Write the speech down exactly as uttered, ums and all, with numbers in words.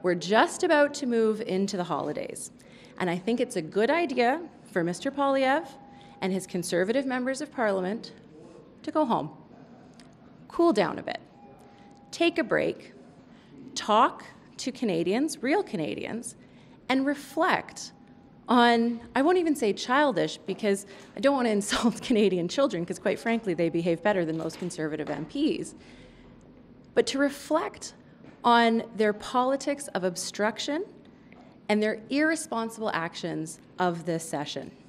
We're just about to move into the holidays, and I think it's a good idea for Mister Poilievre and his Conservative members of Parliament to go home, cool down a bit, take a break, talk to Canadians, real Canadians, and reflect on, I won't even say childish, because I don't want to insult Canadian children, because quite frankly, they behave better than most Conservative M Ps, but to reflect on their politics of obstruction and their irresponsible actions of this session.